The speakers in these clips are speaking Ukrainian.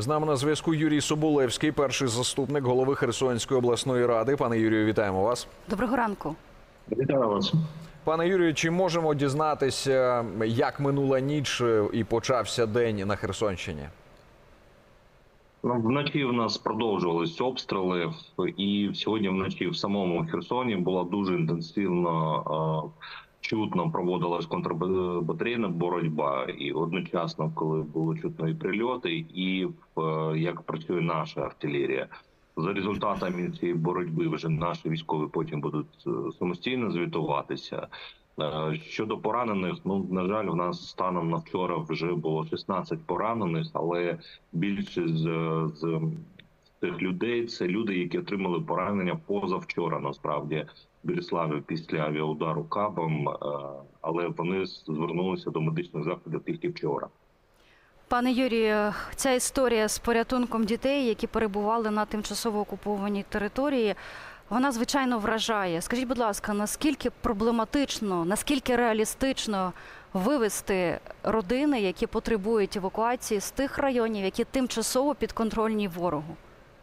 З нами на зв'язку Юрій Соболевський, перший заступник голови Херсонської обласної ради. Пане Юрію, вітаємо вас. Доброго ранку. Вітаю вас. Пане Юрію, чи можемо дізнатися, як минула ніч і почався день на Херсонщині? Вночі в нас продовжувалися обстріли, і сьогодні вночі в самому Херсоні була дуже інтенсивно, чутно проводилась контрбатарейна боротьба. І одночасно, коли було чутно і прильоти, і як працює наша артилерія. За результатами цієї боротьби вже наші військові потім будуть самостійно звітуватися. Щодо поранених, на жаль, у нас станом на вчора вже було 16 поранених, але більшість з цих людей – це люди, які отримали поранення позавчора, насправді, в Береславі після авіаудару кабом, але вони звернулися до медичних закладів тільки вчора. Пане Юрію, ця історія з порятунком дітей, які перебували на тимчасово окупованій території, вона, звичайно, вражає. Скажіть, будь ласка, наскільки проблематично, наскільки реалістично вивезти родини, які потребують евакуації з тих районів, які тимчасово підконтрольні ворогу?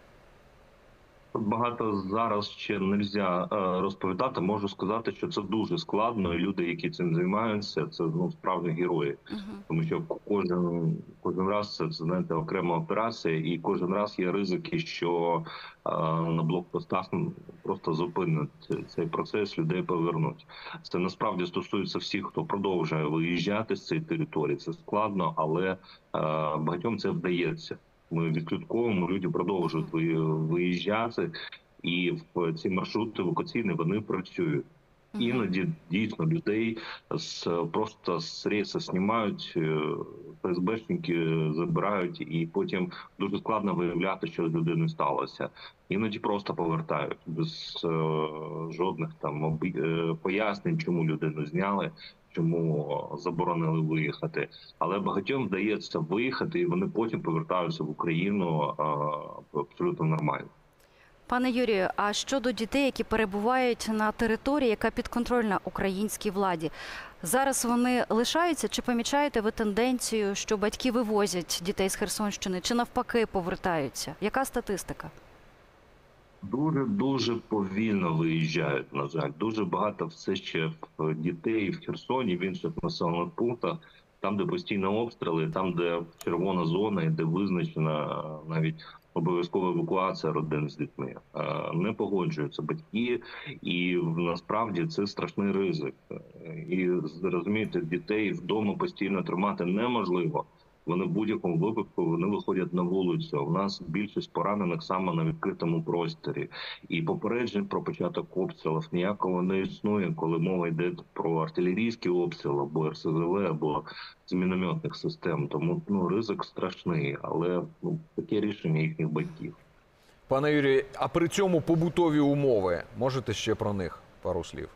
Багато зараз ще не можна розповідати. Можу сказати, що це дуже складно, і люди, які цим займаються, це справжні герої. Тому що кожен раз це, знаєте, окрема операція, і кожен раз є ризики, що на блокпостах просто зупинять цей процес, людей повернуть. Це насправді стосується всіх, хто продовжує виїжджати з цієї території. Це складно, але багатьом це вдається. Ми відслідковуємо, люди продовжують виїжджати, і в ці маршрути евакуаційні вони працюють. Іноді дійсно людей просто з рейсу знімають, ФСБшники забирають, і потім дуже складно виявляти, що з людиною сталося. Іноді просто повертають без жодних там пояснень, чому людину зняли, чому заборонили виїхати. Але багатьом вдається виїхати, і вони потім повертаються в Україну абсолютно нормально. Пане Юрію, а щодо дітей, які перебувають на території, яка підконтрольна українській владі, зараз вони лишаються? Чи помічаєте ви тенденцію, що батьки вивозять дітей з Херсонщини, чи навпаки повертаються? Яка статистика? Дуже повільно виїжджають, на жаль. Дуже багато все ще дітей в Херсоні, в інших населених пунктах, там, де постійні обстріли, там, де червона зона, і де визначена навіть обов'язкова евакуація родин з дітьми. Не погоджуються батьки, і насправді це страшний ризик. І, розумієте, дітей вдома постійно тримати неможливо. Вони в будь-якому випадку вони виходять на вулицю. У нас більшість поранених саме на відкритому просторі. І попереджень про початок обстрілів ніякого не існує, коли мова йде про артилерійські обстріли, або РСЗВ, або з мінометних систем. Тому ризик страшний, але таке рішення їхніх батьків. Пане Юрію, а при цьому побутові умови, можете ще про них пару слів?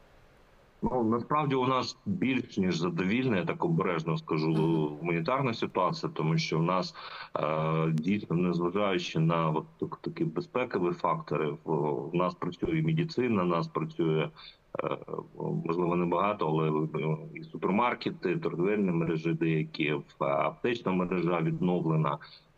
Насправді у нас більш ніж задовільна, я так обережно скажу, гуманітарна ситуація, тому що в нас дійсно, незважаючи на такі безпекові фактори, в нас працює і медицина, в нас працює, можливо, не багато, але і супермаркети, торгівельні мережі деякі, аптечна мережа відновлена.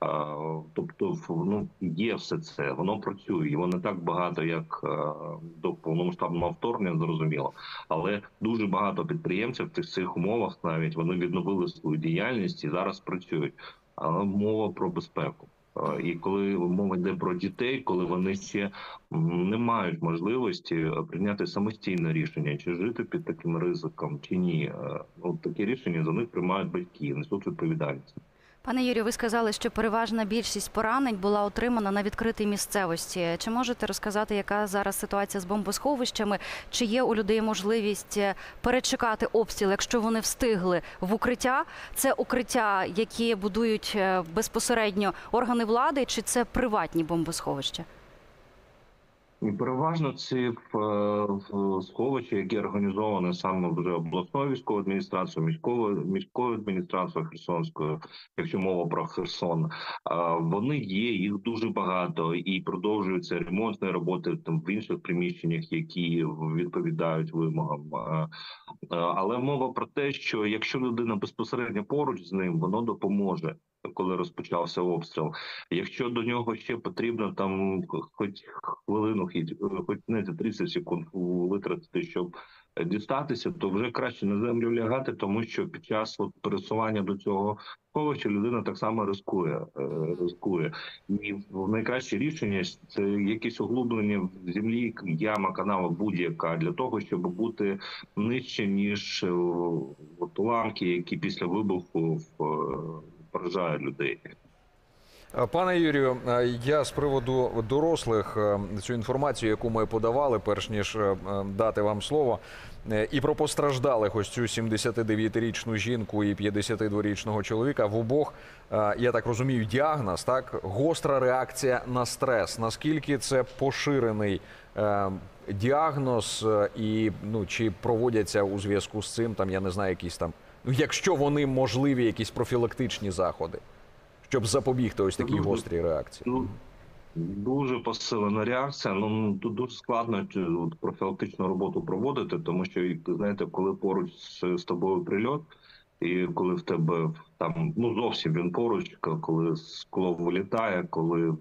Тобто, є все це, воно працює, його не так багато, як до повномасштабного вторгнення, зрозуміло, але дуже багато підприємців в цих умовах навіть вони відновили свою діяльність і зараз працюють. Але мова про безпеку. І коли мова йде про дітей, коли вони ще не мають можливості прийняти самостійне рішення, чи жити під таким ризиком, чи ні, такі рішення за них приймають батьки, несуть відповідальність. Пане Юрію, ви сказали, що переважна більшість поранень була отримана на відкритій місцевості. Чи можете розказати, яка зараз ситуація з бомбосховищами? Чи є у людей можливість перечекати обстріл, якщо вони встигли в укриття? Це укриття, які будують безпосередньо органи влади, чи це приватні бомбосховища? Переважно ці сховища, які організовані саме вже обласною військовою адміністрацією, міською адміністрацією Херсонською, якщо мова про Херсон, вони є, їх дуже багато, і продовжуються ремонтні роботи там в інших приміщеннях, які відповідають вимогам. Але мова про те, що якщо людина безпосередньо поруч з ним, воно допоможе. коли розпочався обстріл. Якщо до нього ще потрібно там хоч хвилину, хоч не 30 секунд витратити, щоб дістатися, то вже краще на землю лягати, тому що під час пересування до цього сховища людина так само ризикує. І найкраще рішення – це якесь углублення в землі, яма, канава будь-яка, для того, щоб бути нижче, ніж уламки, які після вибуху поражають людей. Пане Юрію, я з приводу дорослих цю інформацію, яку ми подавали, перш ніж дати вам слово, і про постраждалих, ось цю 79-річну жінку і 52-річного чоловіка, в обох, я так розумію, діагноз, так? Гостра реакція на стрес. Наскільки це поширений діагноз і чи проводяться у зв'язку з цим, там, я не знаю, якісь там, якщо вони можливі, якісь профілактичні заходи, щоб запобігти ось такій гострій реакції? Дуже посилена реакція. Тут дуже складно профілактичну роботу проводити, тому що, знаєте, коли поруч з тобою прильот, і коли в тебе там зовсім він поруч, коли скло вилітає, коли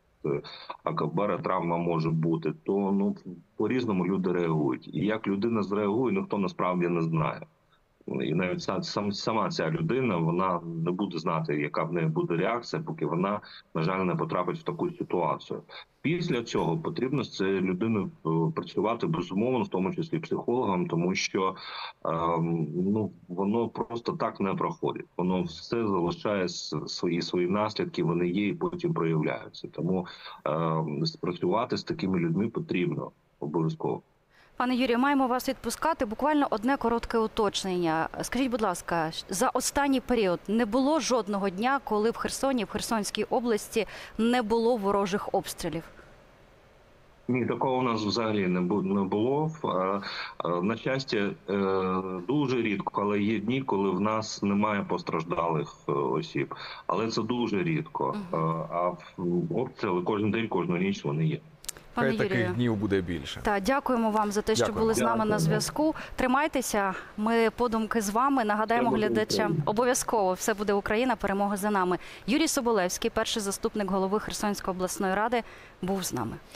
травма може бути, то по-різному люди реагують. І як людина зреагує, ніхто насправді не знає. І навіть сама ця людина, вона не буде знати, яка в неї буде реакція, поки вона, на жаль, не потрапить в таку ситуацію. Після цього потрібно з цією людиною працювати, безумовно, в тому числі психологом, тому що воно просто так не проходить. Воно все залишає свої наслідки, вони є і потім проявляються. Тому спрацювати з такими людьми потрібно обов'язково. Пане Юрію, маємо вас відпускати. Буквально одне коротке уточнення. Скажіть, будь ласка, за останній період не було жодного дня, коли в Херсоні, в Херсонській області не було ворожих обстрілів? Ні, такого у нас взагалі не було. На щастя, дуже рідко, але є дні, коли в нас немає постраждалих осіб. Але це дуже рідко. А обстріли кожен день, кожну ніч вони є. Хай таких днів буде більше. Так, дякуємо вам за те, що були з нами на зв'язку. Тримайтеся, ми подумки з вами. Нагадаємо глядачам, обов'язково все буде Україна, перемога за нами. Юрій Соболевський, перший заступник голови Херсонської обласної ради, був з нами.